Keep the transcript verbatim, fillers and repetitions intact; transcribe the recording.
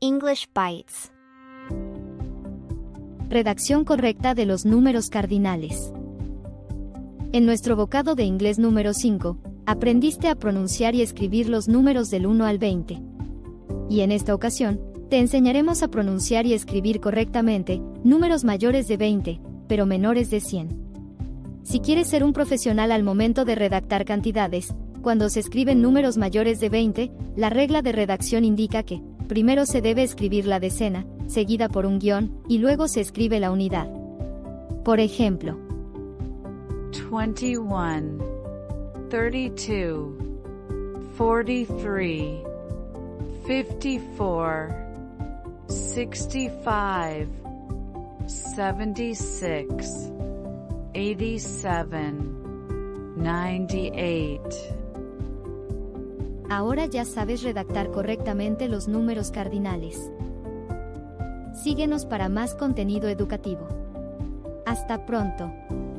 English Bites. Redacción correcta de los números cardinales. En nuestro vocado de inglés número cinco, aprendiste a pronunciar y escribir los números del uno al veinte. Y en esta ocasión, te enseñaremos a pronunciar y escribir correctamente números mayores de veinte, pero menores de cien. Si quieres ser un profesional al momento de redactar cantidades, cuando se escriben números mayores de veinte, la regla de redacción indica que, primero se debe escribir la decena, seguida por un guión, y luego se escribe la unidad. Por ejemplo, twenty-one, thirty-two, forty-three, fifty-four, sixty-five, seventy-six, eighty-seven, ninety-eight. Ahora ya sabes redactar correctamente los números cardinales. Síguenos para más contenido educativo. Hasta pronto.